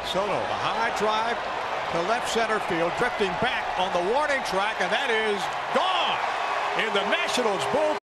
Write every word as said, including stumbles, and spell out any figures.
Soto, the high drive to left center field, drifting back on the warning track, and that is gone in the Nationals bullpen.